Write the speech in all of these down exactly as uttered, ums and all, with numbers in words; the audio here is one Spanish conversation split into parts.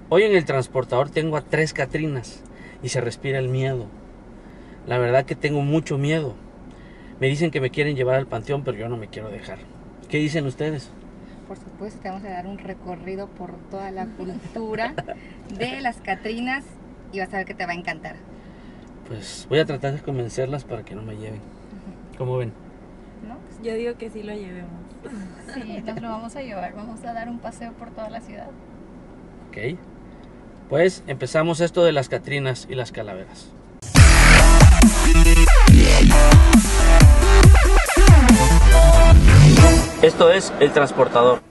Hoy en el transportador tengo a tres Catrinas y se respira el miedo. La verdad que tengo mucho miedo. Me dicen que me quieren llevar al panteón, pero yo no me quiero dejar. ¿Qué dicen ustedes? Por supuesto, te vamos a dar un recorrido por toda la cultura de las Catrinas y vas a ver que te va a encantar. Pues voy a tratar de convencerlas para que no me lleven. ¿Cómo ven? ¿No? Yo digo que sí lo llevemos. Sí, nos lo vamos a llevar. Vamos a dar un paseo por toda la ciudad. Ok. Pues empezamos esto de las Catrinas y las calaveras. Esto es el transportador.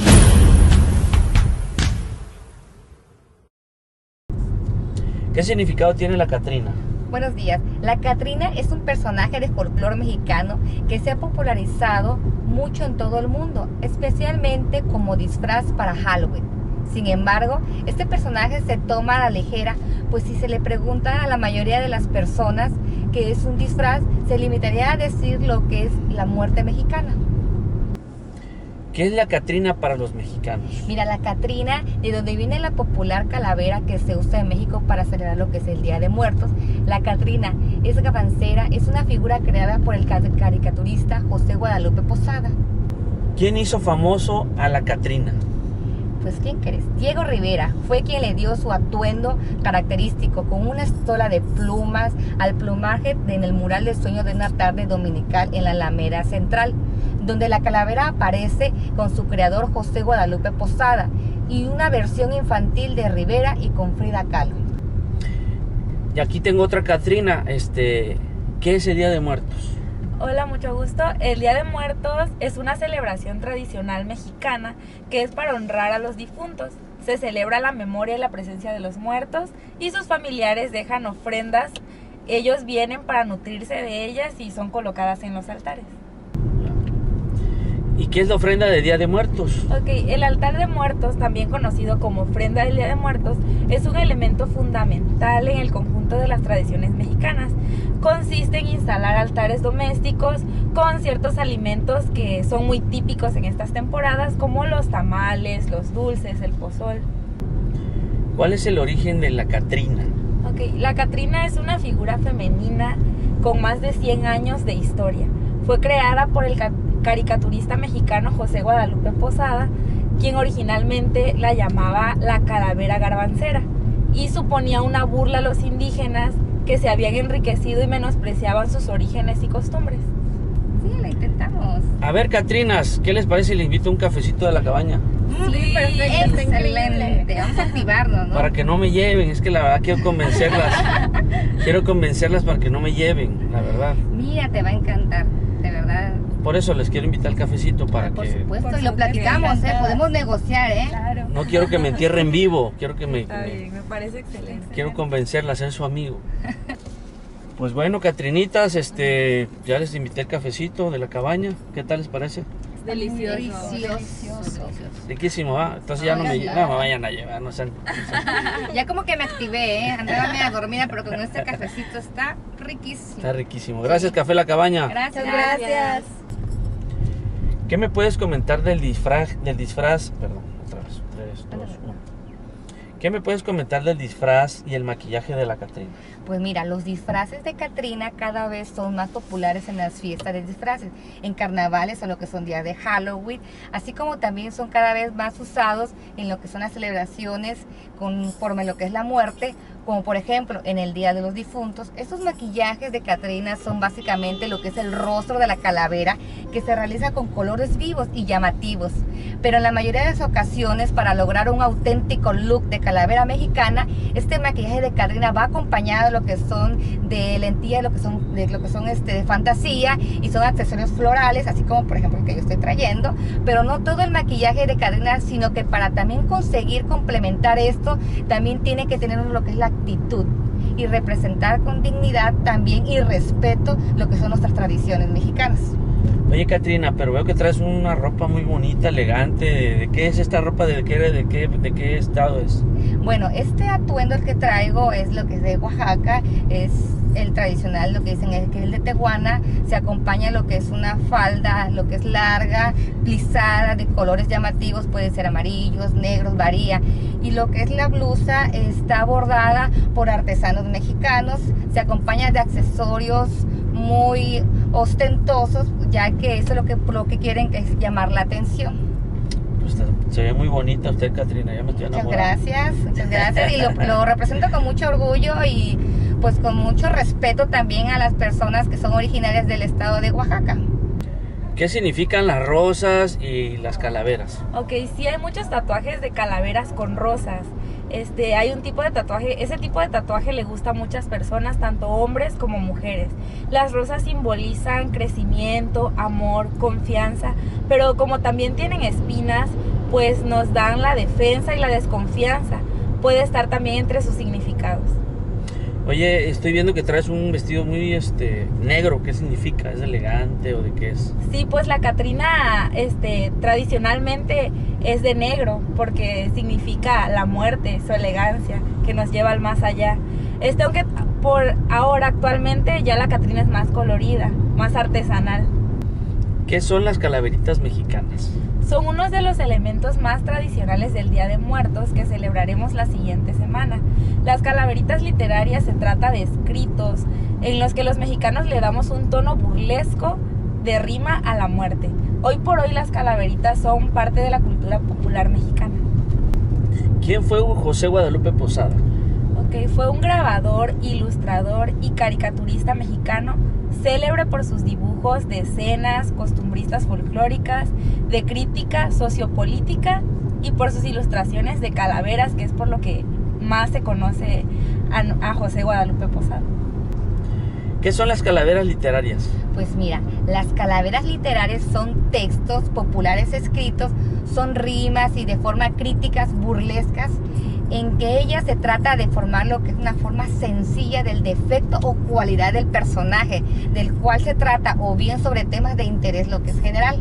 ¿Qué significado tiene la Catrina? Buenos días. La Catrina es un personaje de folclore mexicano que se ha popularizado mucho en todo el mundo, especialmente como disfraz para Halloween. Sin embargo, este personaje se toma a la ligera, pues si se le pregunta a la mayoría de las personas qué es un disfraz, se limitaría a decir lo que es la muerte mexicana. ¿Qué es la Catrina para los mexicanos? Mira, la Catrina, de donde viene la popular calavera que se usa en México para celebrar lo que es el Día de Muertos, la Catrina es garbancera, es una figura creada por el caricaturista José Guadalupe Posada. ¿Quién hizo famoso a la Catrina? Pues ¿quién crees? Diego Rivera fue quien le dio su atuendo característico con una estola de plumas al plumaje en el mural de Sueño de una tarde dominical en la Alameda Central, donde la calavera aparece con su creador José Guadalupe Posada y una versión infantil de Rivera y con Frida Kahlo. Y aquí tengo otra Catrina. Este, ¿qué es el Día de Muertos? Hola, mucho gusto. El Día de Muertos es una celebración tradicional mexicana que es para honrar a los difuntos. Se celebra la memoria y la presencia de los muertos y sus familiares dejan ofrendas. Ellos vienen para nutrirse de ellas y son colocadas en los altares. ¿Y qué es la ofrenda de Día de Muertos? Ok, el altar de muertos, también conocido como ofrenda del Día de Muertos, es un elemento fundamental en el conjunto de las tradiciones mexicanas. Consiste en instalar altares domésticos con ciertos alimentos que son muy típicos en estas temporadas, como los tamales, los dulces, el pozol. ¿Cuál es el origen de la Catrina? Ok, la Catrina es una figura femenina con más de cien años de historia. Fue creada por el caricaturista mexicano José Guadalupe Posada, quien originalmente la llamaba la calavera garbancera y suponía una burla a los indígenas que se habían enriquecido y menospreciaban sus orígenes y costumbres. Sí, lo intentamos. A ver, Catrinas, ¿qué les parece si les invito a un cafecito de la cabaña? Sí, perfecto, excelente. Vamos a activarnos, ¿no? Para que no me lleven, es que la verdad quiero convencerlas. Quiero convencerlas para que no me lleven, la verdad. Mira, te va a encantar, de verdad. Por eso les quiero invitar al cafecito para Por que... supuesto, Por y lo supuesto, platicamos, ¿eh? Podemos negociar, ¿eh? Claro. No quiero que me entierren vivo, quiero que me... Está me- bien, me parece excelente. Quiero convencerla a ser su amigo. Pues bueno, Catrinitas, este, ya les invité el cafecito de la cabaña. ¿Qué tal les parece? Es delicioso. Delicioso. Riquísimo, ¿ah? Entonces ya no me, no me vayan a llevar, no sean... Ya como que me activé, ¿eh? Andaba media dormida, pero con este cafecito está riquísimo. Está riquísimo. Gracias, Café La Cabaña. Gracias. Gracias. ¿Qué me puedes comentar del disfraz, del disfraz, perdón, otra vez, tres, dos, uno. ¿Qué me puedes comentar del disfraz y el maquillaje de la Catrina? Pues mira, los disfraces de Catrina cada vez son más populares en las fiestas de disfraces, en carnavales o lo que son días de Halloween, así como también son cada vez más usados en lo que son las celebraciones conforme lo que es la muerte, como por ejemplo en el Día de los Difuntos. Estos maquillajes de Catrina son básicamente lo que es el rostro de la calavera, que se realiza con colores vivos y llamativos, pero en la mayoría de las ocasiones, para lograr un auténtico look de calavera mexicana, este maquillaje de Catrina va acompañado de lo que son de lentillas, lo que son de lo que son este de fantasía, y son accesorios florales, así como por ejemplo el que yo estoy trayendo. Pero no todo el maquillaje de Catrina, sino que para también conseguir complementar esto, también tiene que tener lo que es la actitud y representar con dignidad también y respeto lo que son nuestras tradiciones mexicanas. Oye, Catrina, pero veo que traes una ropa muy bonita, elegante. ¿De, de qué es esta ropa? ¿De qué, de qué, de qué estado es? Bueno, este atuendo el que traigo es lo que es de Oaxaca, es el tradicional, lo que dicen es que es el de Tehuana, se acompaña lo que es una falda, lo que es larga, plisada, de colores llamativos, pueden ser amarillos, negros, varía. Y lo que es la blusa está bordada por artesanos mexicanos, se acompaña de accesorios muy ostentosos, ya que eso es lo que, lo que quieren es llamar la atención. Pues se ve muy bonita usted, Catrina, ya me estoy enamorando. Muchas gracias, muchas gracias, y lo, lo represento con mucho orgullo y pues con mucho respeto también a las personas que son originarias del estado de Oaxaca. ¿Qué significan las rosas y las calaveras? Ok, sí hay muchos tatuajes de calaveras con rosas. Este, hay un tipo de tatuaje, ese tipo de tatuaje le gusta a muchas personas, tanto hombres como mujeres. Las rosas simbolizan crecimiento, amor, confianza, pero como también tienen espinas, pues nos dan la defensa y la desconfianza. Puede estar también entre sus significados. Oye, estoy viendo que traes un vestido muy este negro. ¿Qué significa? ¿Es elegante o de qué es? Sí, pues la Catrina este, tradicionalmente es de negro porque significa la muerte, su elegancia, que nos lleva al más allá. Este, aunque por ahora actualmente ya la Catrina es más colorida, más artesanal. ¿Qué son las calaveritas mexicanas? Son unos de los elementos más tradicionales del Día de Muertos que celebraremos la siguiente semana. Las calaveritas literarias se trata de escritos en los que los mexicanos le damos un tono burlesco de rima a la muerte. Hoy por hoy las calaveritas son parte de la cultura popular mexicana. ¿Quién fue José Guadalupe Posada? Ok, fue un grabador, ilustrador y caricaturista mexicano, célebre por sus dibujos de escenas costumbristas folclóricas, de crítica sociopolítica y por sus ilustraciones de calaveras, que es por lo que más se conoce a, a José Guadalupe Posada. ¿Qué son las calaveras literarias? Pues mira, las calaveras literarias son textos populares escritos, son rimas y de forma críticas, burlescas, en que ella se trata de formar lo que es una forma sencilla del defecto o cualidad del personaje, del cual se trata, o bien sobre temas de interés, lo que es general.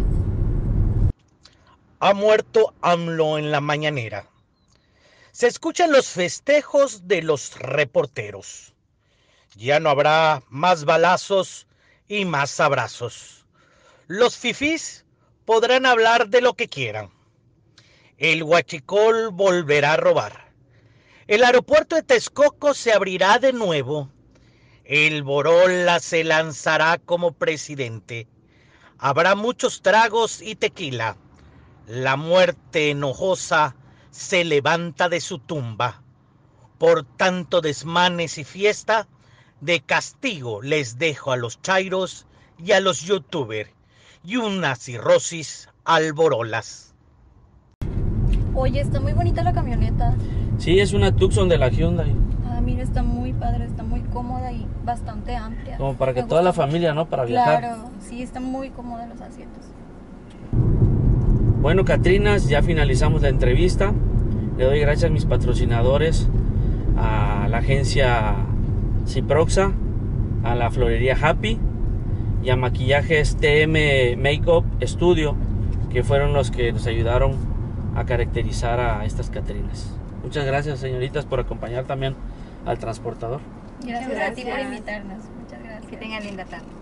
Ha muerto AMLO en la mañanera. Se escuchan los festejos de los reporteros. Ya no habrá más balazos y más abrazos. Los fifís podrán hablar de lo que quieran. El huachicol volverá a robar. El aeropuerto de Texcoco se abrirá de nuevo. El Borola se lanzará como presidente. Habrá muchos tragos y tequila. La muerte enojosa se levanta de su tumba. Por tanto desmanes y fiesta, de castigo les dejo a los chairos y a los youtubers y una cirrosis al Borolas. Oye, está muy bonita la camioneta. Sí, es una Tucson de la Hyundai. Ah, mira, está muy padre, está muy cómoda y bastante amplia. Como para que Me toda la gusta familia, ¿no? Para viajar. Claro, sí, está muy cómoda los asientos. Bueno, Catrinas, ya finalizamos la entrevista. Le doy gracias a mis patrocinadores, a la agencia Ciproxa, a la florería Happy y a Maquillajes T M Makeup Studio, que fueron los que nos ayudaron a caracterizar a estas Catrinas. Muchas gracias, señoritas, por acompañar también al transportador. Gracias, Muchas a ti por gracias. invitarnos. Muchas gracias. Que tengan linda tarde.